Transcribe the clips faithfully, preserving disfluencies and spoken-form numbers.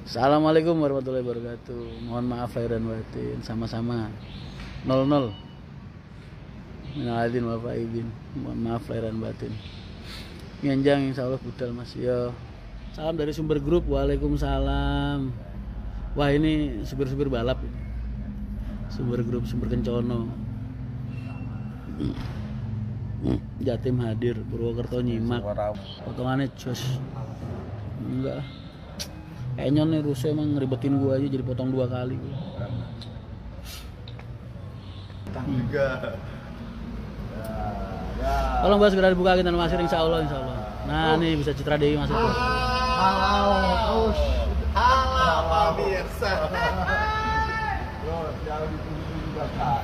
Assalamualaikum warahmatullahi wabarakatuh. Mohon maaf lahir dan batin. Sama-sama. nol nol. Minal aidin wal faizin. Mohon maaf lahir dan batin. Ngenjang insya Allah budal Mas. Yo. Salam dari Sumber Grup. Waalaikumsalam. Wah, ini supir-supir balap ini. Sumber Grup, Sumber Kencono. Jatim hadir, Purwokerto nyimak. Potongannya jos. Enggak. Kayaknya nih Russo emang ngeribetin gua aja jadi potong dua kali. Tiga. Tolong bahas segera dibuka kita Mas insya Allah insya Allah. Nah nih bisa Citra Dewi masuk. Halo, halo pemirsa. Bro, jangan ditunggu juga kan.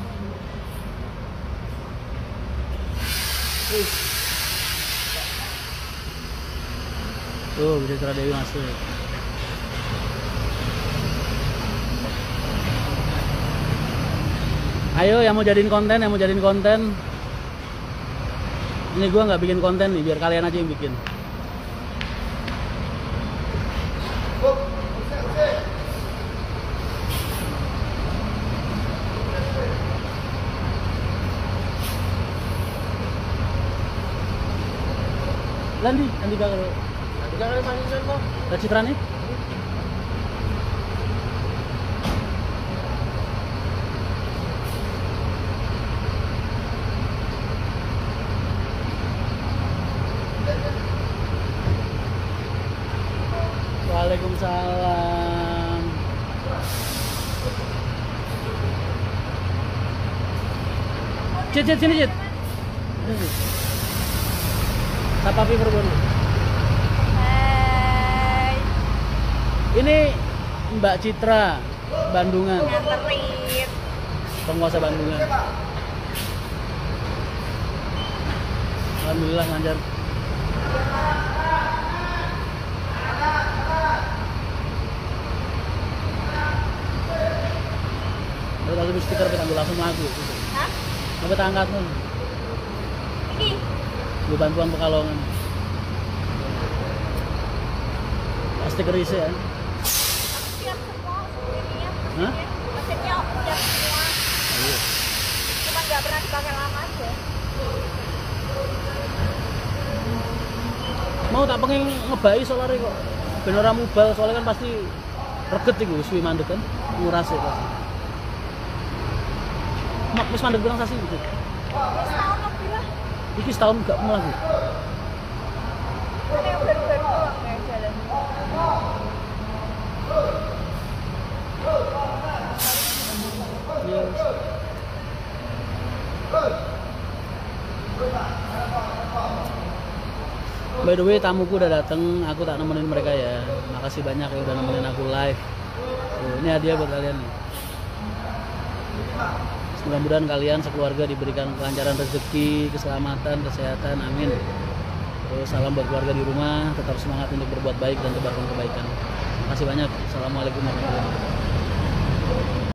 Tuh bisa Citra Dewi masuk. Ayo yang mau jadiin konten, yang mau jadiin konten. Ini gua nggak bikin konten nih, biar kalian aja yang bikin. Landi, Landi gak kalau. Jangan mainin kok. Ada Citra nih. Waalaikumsalam. Cit, cit, sini cit. Sapa Fiver Bono. Hai. Ini Mbak Citra, Bandungan. Nganterin. Penguasa Bandungan. Alhamdulillah lancar. Kalau langsung stiker kita ambil langsung lagu gitu. Hah? Apa kita angkat nih? Ini. Gue bantuan Pekalongan. Stiker isi ya. Aku siap semua ini ya. Hah? Mesinnya aku siap semua. Ayo. Cuma nggak pernah dipakai lama aja. Mau tak pengen ngebai soalnya kok. Ben ora mubal soalnya kan pasti reget iku suwi mandek kan. Nguras ya pasti. Mak wis mandek bilang sasi gitu. Ini setahun lebih lah. Iki setahun gak mau lagi. Ini yang baru-baru doang kayak jalan. Yes. By the way, tamuku udah dateng, aku tak nemenin mereka ya. Makasih banyak ya udah nemenin aku live. Tuh, ini hadiah buat kalian nih. Mudah-mudahan kalian sekeluarga diberikan kelancaran rezeki, keselamatan, kesehatan, amin. Terus salam buat keluarga di rumah, tetap semangat untuk berbuat baik dan tebarkan kebaikan. Terima kasih banyak. Assalamualaikum warahmatullahi wabarakatuh.